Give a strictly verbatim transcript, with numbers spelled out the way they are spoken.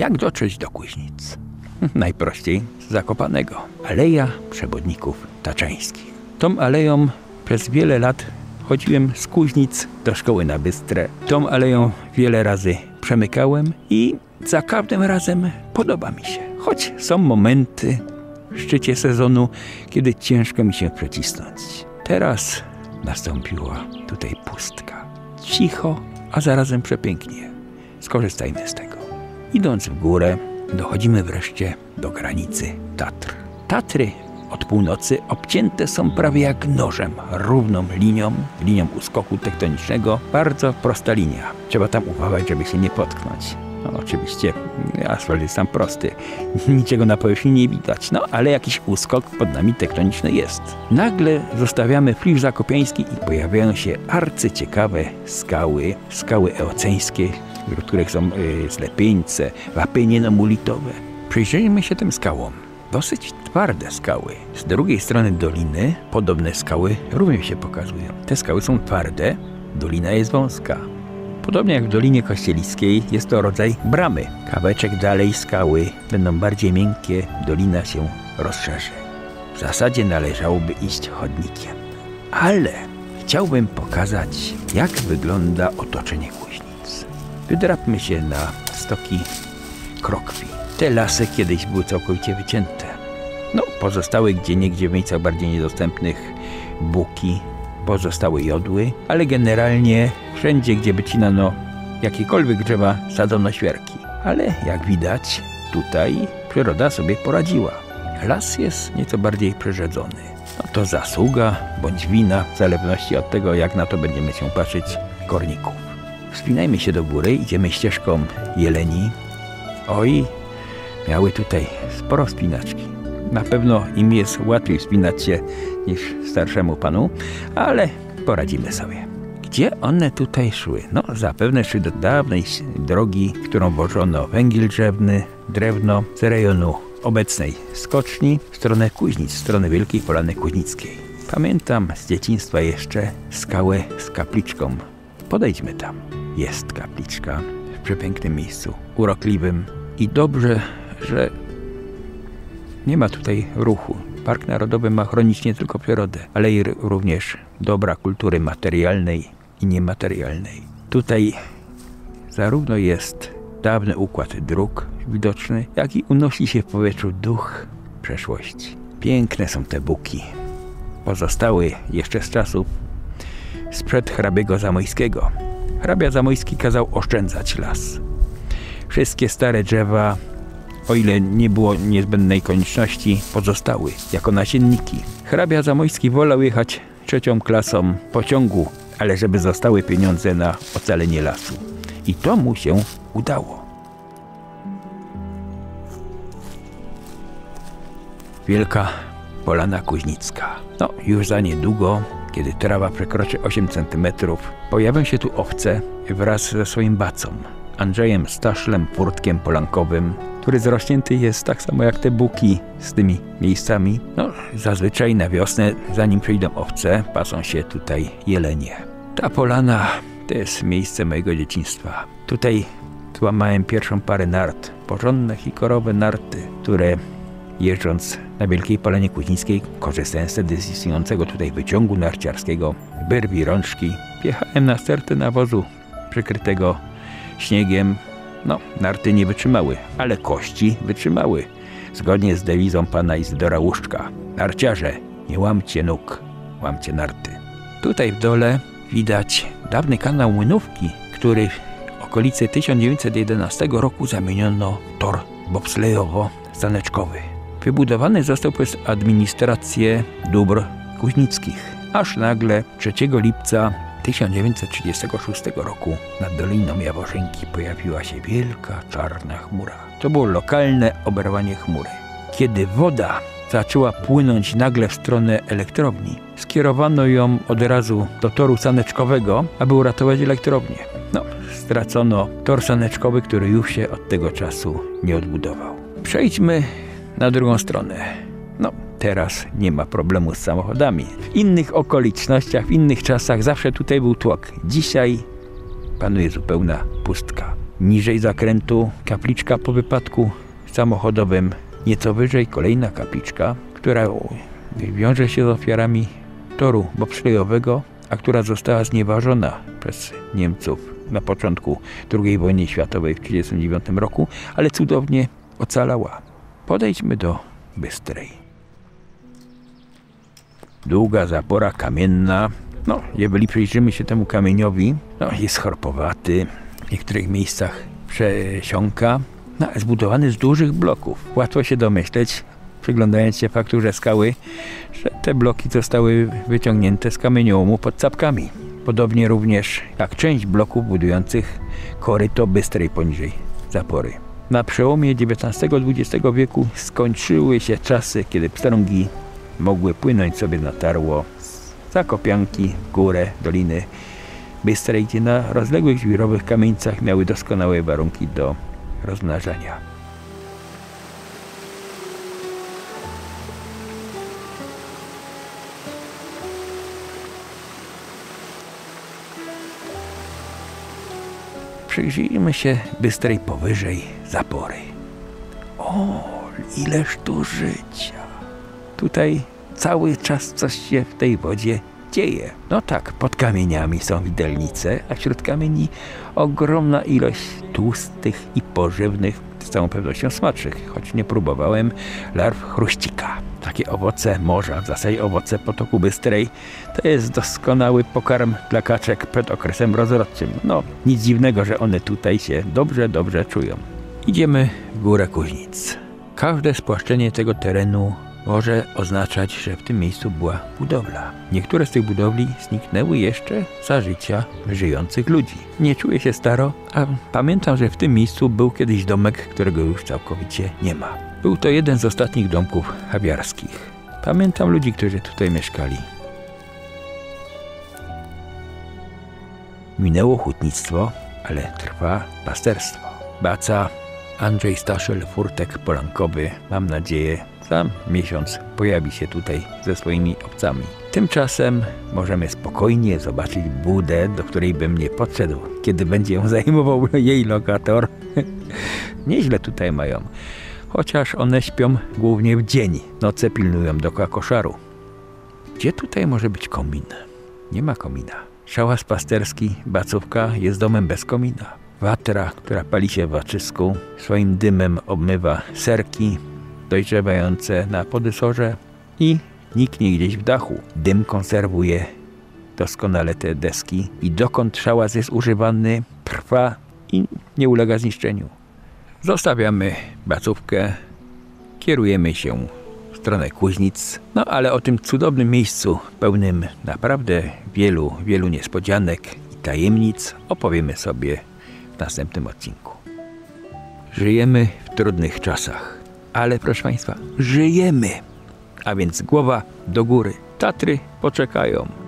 Jak dotrzeć do Kuźnic? Najprościej z Zakopanego. Aleja Przewodników Taczeńskich. Tą aleją przez wiele lat chodziłem z Kuźnic do szkoły na Bystrę. Tą aleją wiele razy przemykałem i za każdym razem podoba mi się. Choć są momenty w szczycie sezonu, kiedy ciężko mi się przecisnąć. Teraz nastąpiła tutaj pustka. Cicho, a zarazem przepięknie. Skorzystajmy z tego. Idąc w górę, dochodzimy wreszcie do granicy Tatr. Tatry od północy obcięte są prawie jak nożem, równą linią, linią uskoku tektonicznego. Bardzo prosta linia. Trzeba tam uważać, żeby się nie potknąć. No, oczywiście asfalt jest tam prosty, niczego na powierzchni nie widać, no ale jakiś uskok pod nami tektoniczny jest. Nagle zostawiamy Flisz Zakopiański i pojawiają się arcyciekawe skały, skały eoceńskie, wśród których są y, zlepieńce, wapienieno-mulitowe. Przyjrzyjmy się tym skałom. Dosyć twarde skały. Z drugiej strony doliny podobne skały również się pokazują. Te skały są twarde, dolina jest wąska. Podobnie jak w Dolinie Kościelickiej jest to rodzaj bramy. Kawałeczek dalej skały będą bardziej miękkie, dolina się rozszerzy. W zasadzie należałoby iść chodnikiem. Ale chciałbym pokazać, jak wygląda otoczenie Kuźnic. Wydrapmy się na stoki Krokwi. Te lasy kiedyś były całkowicie wycięte. No, pozostały gdzieniegdzie w miejscach bardziej niedostępnych buki, pozostały jodły, ale generalnie wszędzie, gdzie wycinano jakiekolwiek drzewa, sadzono świerki. Ale jak widać, tutaj przyroda sobie poradziła. Las jest nieco bardziej przerzedzony. No to zasługa bądź wina, w zależności od tego, jak na to będziemy się patrzeć, korników. Wspinajmy się do góry, idziemy ścieżką jeleni. Oj, miały tutaj sporo wspinaczki. Na pewno im jest łatwiej wspinać się niż starszemu panu, ale poradzimy sobie. Gdzie one tutaj szły? No zapewne szły do dawnej drogi, którą wożono węgiel drzewny, drewno z rejonu obecnej skoczni w stronę Kuźnic, w stronę Wielkiej Polany Kuźnickiej. Pamiętam z dzieciństwa jeszcze skałę z kapliczką. Podejdźmy tam. Jest kapliczka w przepięknym miejscu, urokliwym i dobrze, że nie ma tutaj ruchu. Park Narodowy ma chronić nie tylko przyrodę, ale i również dobra kultury materialnej i niematerialnej. Tutaj zarówno jest dawny układ dróg widoczny, jak i unosi się w powietrzu duch przeszłości. Piękne są te buki. Pozostały jeszcze z czasów sprzed hrabiego Zamojskiego. Hrabia Zamojski kazał oszczędzać las. Wszystkie stare drzewa, o ile nie było niezbędnej konieczności, pozostały jako nasienniki. Hrabia Zamojski wolał jechać trzecią klasą pociągu, ale żeby zostały pieniądze na ocalenie lasu. I to mu się udało. Wielka Polana Kuźnicka. No, już za niedługo, kiedy trawa przekroczy osiem centymetrów, pojawią się tu owce wraz ze swoim bacą. Andrzejem Staszlem, furtkiem polankowym, który zrośnięty jest tak samo jak te buki z tymi miejscami. No, zazwyczaj na wiosnę, zanim przyjdą owce, pasą się tutaj jelenie. Ta polana to jest miejsce mojego dzieciństwa. Tutaj złamałem pierwszą parę nart, porządne hikorowe narty, które jeżdżąc na Wielkiej Polanie Kuźnickiej, korzystając wtedy z istniejącego tutaj wyciągu narciarskiego, wyrwi rączki, wjechałem na stertę nawozu przykrytego śniegiem. No, narty nie wytrzymały, ale kości wytrzymały. Zgodnie z dewizą pana Izydora Łuszczka. Narciarze, nie łamcie nóg, łamcie narty. Tutaj w dole widać dawny kanał Młynówki, który w okolicy tysiąc dziewięćset jedenastego roku zamieniono w tor bobslejowo-saneczkowy. Wybudowany został przez administrację dóbr kuźnickich. Aż nagle trzeciego lipca tysiąc dziewięćset trzydziestego szóstego roku nad Doliną Jaworzynki pojawiła się wielka czarna chmura. To było lokalne oberwanie chmury. Kiedy woda zaczęła płynąć nagle w stronę elektrowni, skierowano ją od razu do toru saneczkowego, aby uratować elektrownię. No, stracono tor saneczkowy, który już się od tego czasu nie odbudował. Przejdźmy na drugą stronę. No, teraz nie ma problemu z samochodami. W innych okolicznościach, w innych czasach zawsze tutaj był tłok. Dzisiaj panuje zupełna pustka. niżej zakrętu kapliczka po wypadku samochodowym, nieco wyżej kolejna kapliczka, która wiąże się z ofiarami toru bobslejowego, a która została znieważona przez Niemców na początku drugiej wojny światowej w tysiąc dziewięćset trzydziestym dziewiątym roku, ale cudownie ocalała. Podejdźmy do Bystrej. Długa zapora kamienna. No, jeżeli przyjrzymy się temu kamieniowi, no, jest chorpowaty, w niektórych miejscach przesiąka, no, zbudowany z dużych bloków. Łatwo się domyśleć, przyglądając się fakturze skały, że te bloki zostały wyciągnięte z kamieniołomu pod Capkami. Podobnie również jak część bloków budujących koryto Bystrej poniżej zapory. Na przełomie dziewiętnastego i dwudziestego wieku skończyły się czasy, kiedy pstrągi mogły płynąć sobie na tarło z Zakopianki w górę Doliny Bystrej, gdzie na rozległych żwirowych kamieńcach miały doskonałe warunki do rozmnażania. Przyjrzyjmy się Bystrej powyżej zapory. O, ileż tu życia! Tutaj cały czas coś się w tej wodzie dzieje. No tak, pod kamieniami są widelnice, a wśród kamieni ogromna ilość tłustych i pożywnych, z całą pewnością smacznych, choć nie próbowałem, larw chruścika. Takie owoce morza, w zasadzie owoce potoku Bystrej, to jest doskonały pokarm dla kaczek przed okresem rozrodczym. No, nic dziwnego, że one tutaj się dobrze, dobrze czują. Idziemy w górę Kuźnic. Każde spłaszczenie tego terenu może oznaczać, że w tym miejscu była budowla. Niektóre z tych budowli zniknęły jeszcze za życia żyjących ludzi. Nie czuję się staro, a pamiętam, że w tym miejscu był kiedyś domek, którego już całkowicie nie ma. Był to jeden z ostatnich domków chawiarskich. Pamiętam ludzi, którzy tutaj mieszkali. Minęło hutnictwo, ale trwa pasterstwo. Baca, Andrzej Staszel, furtek polankowy, mam nadzieję, za miesiąc pojawi się tutaj ze swoimi owcami. Tymczasem możemy spokojnie zobaczyć budę, do której bym nie podszedł, kiedy będzie ją zajmował jej lokator. Nieźle tutaj mają, chociaż one śpią głównie w dzień, noce pilnują dokoła koszaru. Gdzie tutaj może być komin? Nie ma komina. Szałas pasterski, bacówka jest domem bez komina. Watra, która pali się w waczysku, swoim dymem obmywa serki dojrzewające na podysorze i niknie gdzieś w dachu. Dym konserwuje doskonale te deski i dokąd szałas jest używany, trwa i nie ulega zniszczeniu. Zostawiamy bacówkę, kierujemy się w stronę Kuźnic, no ale o tym cudownym miejscu, pełnym naprawdę wielu, wielu niespodzianek i tajemnic opowiemy sobie w następnym odcinku. Żyjemy w trudnych czasach, ale proszę Państwa, żyjemy, a więc głowa do góry. Tatry poczekają.